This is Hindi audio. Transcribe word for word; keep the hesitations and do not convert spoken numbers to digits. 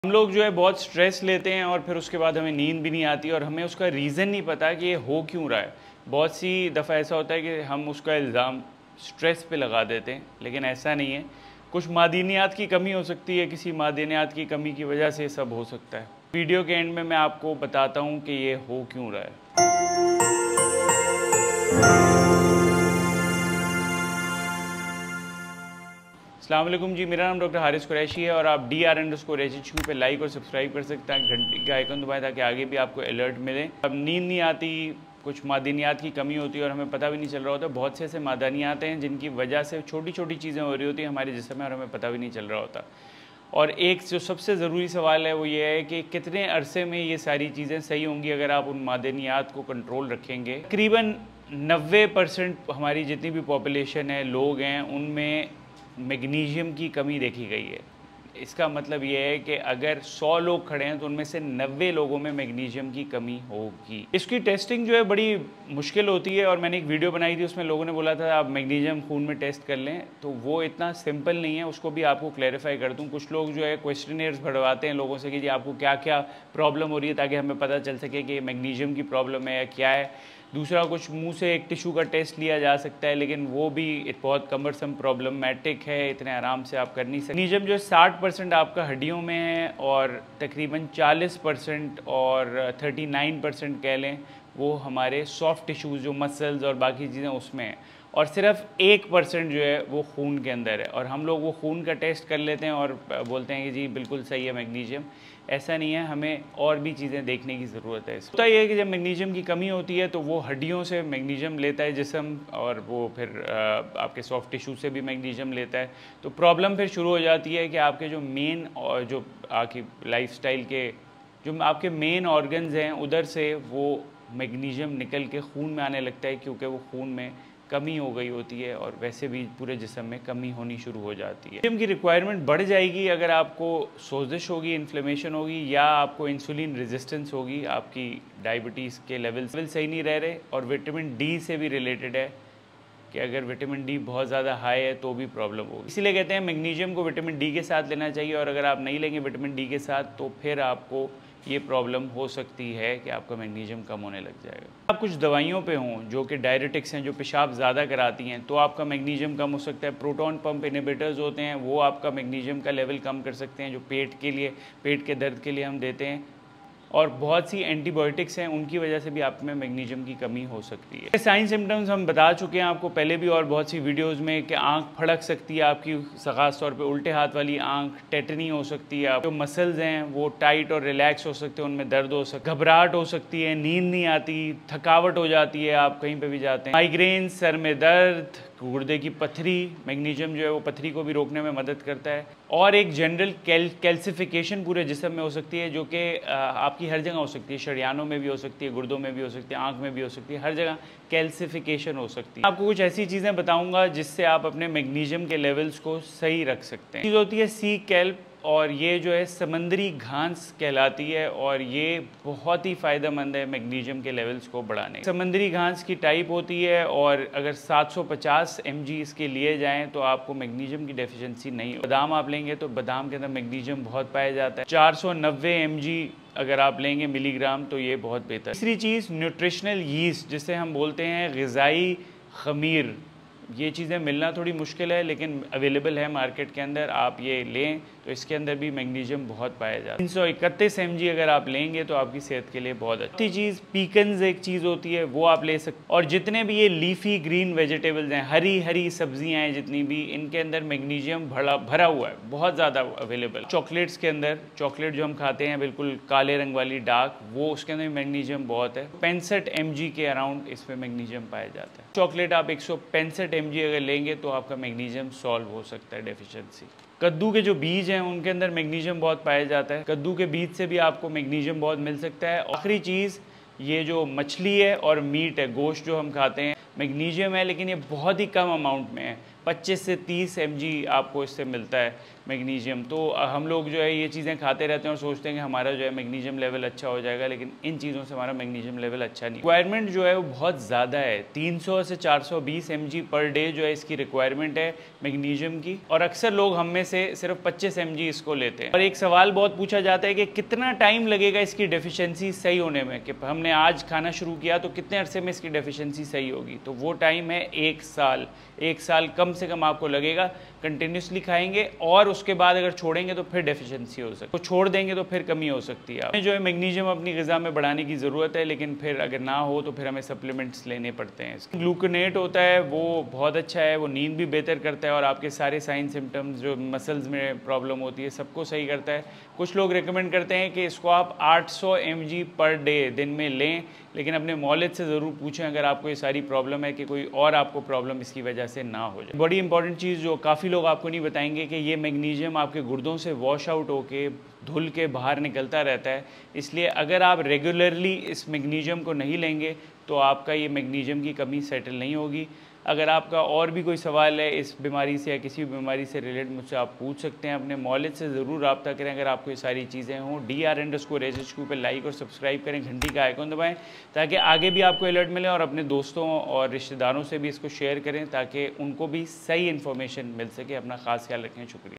हम लोग जो है बहुत स्ट्रेस लेते हैं और फिर उसके बाद हमें नींद भी नहीं आती और हमें उसका रीज़न नहीं पता कि ये हो क्यों रहा है। बहुत सी दफ़ा ऐसा होता है कि हम उसका इल्ज़ाम स्ट्रेस पे लगा देते हैं, लेकिन ऐसा नहीं है। कुछ मादनियात की कमी हो सकती है, किसी मादनियात की कमी की वजह से सब हो सकता है। वीडियो के एंड में मैं आपको बताता हूँ कि ये हो क्यों रहा है। अस्सलाम वालेकुम जी, मेरा नाम डॉक्टर हारिस कुरैशी है और आप D R underscore H H Q पे लाइक और सब्सक्राइब कर सकते हैं। घंटी का आइकन दबाएं ताकि आगे भी आपको अलर्ट मिले। अब नींद नहीं आती, कुछ मादनियात की कमी होती है और हमें पता भी नहीं चल रहा होता। बहुत से ऐसे मादनियात हैं जिनकी वजह से छोटी छोटी चीज़ें हो रही होती हैं हमारे जिस्म में और हमें पता भी नहीं चल रहा होता। और एक जो सबसे ज़रूरी सवाल है वो ये है कि कितने अरसे में ये सारी चीज़ें सही होंगी अगर आप उन मादनियात को कंट्रोल रखेंगे। तकरीबन नब्बे परसेंट हमारी जितनी भी पॉपुलेशन है, लोग हैं, उनमें मैग्नीशियम की कमी देखी गई है। इसका मतलब ये है कि अगर सौ लोग खड़े हैं तो उनमें से नब्बे लोगों में मैग्नीशियम की कमी होगी। इसकी टेस्टिंग जो है बड़ी मुश्किल होती है और मैंने एक वीडियो बनाई थी, उसमें लोगों ने बोला था आप मैग्नीशियम खून में टेस्ट कर लें, तो वो इतना सिंपल नहीं है। उसको भी आपको क्लैरिफाई कर दूं। कुछ लोग जो है क्वेश्चनेयर्स भरवाते हैं लोगों से कि जी आपको क्या क्या प्रॉब्लम हो रही है, ताकि हमें पता चल सके कि मैग्नीशियम की प्रॉब्लम है या क्या है। दूसरा, कुछ मुंह से एक टिशू का टेस्ट लिया जा सकता है, लेकिन वो भी एक बहुत कमरसम प्रॉब्लमैटिक है, इतने आराम से आप कर नहीं सकते। मैग्नीशियम जो है साठ परसेंट आपका हड्डियों में है और तकरीबन चालीस परसेंट और उनतालीस परसेंट कह लें वो हमारे सॉफ्ट टिश्यूज़ जो मसल्स और बाकी चीज़ें उसमें हैं, और सिर्फ एक परसेंट जो है वो खून के अंदर है। और हम लोग वो खून का टेस्ट कर लेते हैं और बोलते हैं कि जी बिल्कुल सही है मैग्नीशियम। ऐसा नहीं है, हमें और भी चीज़ें देखने की ज़रूरत है। होता यह है कि जब मैग्नीशियम की कमी होती है तो वो हड्डियों से मैग्नीशियम लेता है जिस्म, और वो फिर आपके सॉफ्ट टिश्यू से भी मैग्नीशियम लेता है। तो प्रॉब्लम फिर शुरू हो जाती है कि आपके जो मेन और जो आपकी लाइफस्टाइल के जो आपके मेन ऑर्गन्स हैं उधर से वो मैग्नीशियम निकल के खून में आने लगता है, क्योंकि वो खून में कमी हो गई होती है और वैसे भी पूरे जिस्म में कमी होनी शुरू हो जाती है। मैग्नीशियम की रिक्वायरमेंट बढ़ जाएगी अगर आपको सोजिश होगी, इन्फ्लेमेशन होगी, या आपको इंसुलिन रेजिस्टेंस होगी, आपकी डायबिटीज़ के लेवल सही नहीं रह रहे। और विटामिन डी से भी रिलेटेड है कि अगर विटामिन डी बहुत ज़्यादा हाई है तो भी प्रॉब्लम होगी। इसीलिए कहते हैं मैग्नीशियम को विटामिन डी के साथ लेना चाहिए, और अगर आप नहीं लेंगे विटामिन डी के साथ तो फिर आपको ये प्रॉब्लम हो सकती है कि आपका मैग्नीशियम कम होने लग जाएगा। आप कुछ दवाइयों पे हों जो कि डायरेटिक्स हैं, जो पेशाब ज़्यादा कराती हैं, तो आपका मैग्नीशियम कम हो सकता है। प्रोटॉन पंप इनहिबिटर्स होते हैं, वो आपका मैग्नीशियम का लेवल कम कर सकते हैं, जो पेट के लिए पेट के दर्द के लिए हम देते हैं। और बहुत सी एंटीबायोटिक्स हैं, उनकी वजह से भी आप में मैग्नीशियम की कमी हो सकती है। साइन सिम्टम्स हम बता चुके हैं आपको पहले भी और बहुत सी वीडियोस में कि आंख फड़क सकती है आपकी, खास तौर पे उल्टे हाथ वाली आंख, टेटनी हो सकती है, जो मसल्स हैं वो टाइट और रिलैक्स हो सकते हैं, उनमें दर्द हो सकता है, घबराहट हो सकती है, नींद नहीं आती, थकावट हो जाती है आप कहीं पर भी जाते हैं, माइग्रेन, सर में दर्द, गुर्दे की पथरी। मैग्नीशियम जो है वो पथरी को भी रोकने में मदद करता है। और एक जनरल कैल कैल्सिफिकेशन पूरे जिस्म में हो सकती है, जो कि आपकी हर जगह हो सकती है, शरियानों में भी हो सकती है, गुर्दों में भी हो सकती है, आंख में भी हो सकती है, हर जगह कैल्सिफिकेशन हो सकती है। आपको कुछ ऐसी चीज़ें बताऊंगा जिससे आप अपने मैग्नीशियम के लेवल्स को सही रख सकते हैं। चीज़ होती है सी कैल्प, और ये जो है समंदरी घास कहलाती है और ये बहुत ही फ़ायदेमंद है मैग्नीशियम के लेवल्स को बढ़ाने। समंदरी घास की टाइप होती है और अगर सात सौ पचास एम जी इसके लिए जाएं तो आपको मैग्नीशियम की डेफिशिएंसी नहीं हो। बादाम आप लेंगे तो बादाम के अंदर मैग्नीशियम बहुत पाया जाता है। चार सौ नब्बे एम जी अगर आप लेंगे मिलीग्राम तो ये बहुत बेहतर। तीसरी चीज़ न्यूट्रिशनल यीस्ट, जिसे हम बोलते हैं ग़िज़ाई ख़मीर। ये चीज़ें मिलना थोड़ी मुश्किल है लेकिन अवेलेबल है मार्केट के अंदर, आप ये लें तो इसके अंदर भी मैग्नीशियम बहुत पाया जाता है। तीन सौ इकतीस एम जी अगर आप लेंगे तो आपकी सेहत के लिए बहुत अच्छी चीज़। पीकन्स एक चीज़ होती है, वो आप ले सकते। और जितने भी ये लीफी ग्रीन वेजिटेबल्स हैं, हरी हरी सब्जियां हैं जितनी भी, इनके अंदर मैग्नीशियम भरा भरा हुआ है, बहुत ज़्यादा अवेलेबल। चॉकलेट्स के अंदर, चॉकलेट जो हम खाते हैं बिल्कुल काले रंग वाली डार्क, वो उसके अंदर मैग्नीशियम बहुत है। पैंसठ एम जी के अराउंड इसमें मैग्नीशियम पाया जाता है। चॉकलेट आप एक सौ पैंसठ एम जी अगर लेंगे तो आपका मैग्नीशियम सॉल्व हो सकता है डेफिशिएंसी। कद्दू के जो बीज हैं उनके अंदर मैग्नीशियम बहुत पाया जाता है, कद्दू के बीज से भी आपको मैग्नीशियम बहुत मिल सकता है। आखिरी चीज़, ये जो मछली है और मीट है, गोश्त जो हम खाते हैं, मैग्नीशियम है लेकिन ये बहुत ही कम अमाउंट में है। पच्चीस से तीस एम जी आपको इससे मिलता है मैग्नीशियम। तो हम लोग जो है ये चीज़ें खाते रहते हैं और सोचते हैं कि हमारा जो है मैग्नीशियम लेवल अच्छा हो जाएगा, लेकिन इन चीज़ों से हमारा मैग्नीशियम लेवल अच्छा नहीं। रिक्वायरमेंट जो है वो बहुत ज़्यादा है, तीन सौ से चार सौ बीस एम जी पर डे जो है इसकी रिक्वायरमेंट है मैग्नीशियम की, और अक्सर लोग हम में से सिर्फ पच्चीस एम जी इसको लेते हैं। और एक सवाल बहुत पूछा जाता है कि कितना टाइम लगेगा इसकी डेफिशिएंसी सही होने में, कि हमने आज खाना शुरू किया तो कितने अरसे में इसकी डेफिशिएंसी सही होगी। तो वो टाइम है एक साल। एक साल कम से कम आपको लगेगा कंटिन्यूसली खाएंगे, और उसके बाद अगर छोड़ेंगे तो फिर डेफिशिएंसी हो सकती है, तो छोड़ देंगे तो फिर कमी हो सकती है। हमें जो है मैग्नीशियम अपनी ग़िज़ा में बढ़ाने की ज़रूरत है, लेकिन फिर अगर ना हो तो फिर हमें सप्लीमेंट्स लेने पड़ते हैं। ग्लूकोनेट होता है वो बहुत अच्छा है, वो नींद भी बेहतर करता है और आपके सारे साइन सिम्टम्स जो मसल्स में प्रॉब्लम होती है सबको सही करता है। कुछ लोग रिकमेंड करते हैं कि इसको आप आठ सौ एम जी पर डे दिन में लें, लेकिन अपने मौलिद से ज़रूर पूछें अगर आपको ये सारी प्रॉब्लम है कि कोई और आपको प्रॉब्लम इसकी वजह से ना हो जाए। बड़ी इंपॉर्टेंट चीज़ जो काफ़ी लोग आपको नहीं बताएंगे कि ये मैग्नीशियम आपके गुर्दों से वॉश आउट होके धुल के बाहर निकलता रहता है, इसलिए अगर आप रेगुलरली इस मैग्नीशियम को नहीं लेंगे तो आपका ये मैग्नीशियम की कमी सेटल नहीं होगी। अगर आपका और भी कोई सवाल है इस बीमारी से या किसी भी बीमारी से रिलेटेड, मुझसे आप पूछ सकते हैं। अपने मौलिद से ज़रूर रब्ता करें अगर आपको ये सारी चीज़ें हों। D R underscore H H Q पे लाइक और सब्सक्राइब करें, घंटी का आइकॉन दबाएं ताकि आगे भी आपको अलर्ट मिले, और अपने दोस्तों और रिश्तेदारों से भी इसको शेयर करें ताकि उनको भी सही इन्फॉर्मेशन मिल सके। अपना ख़ास ख्याल रखें, शुक्रिया।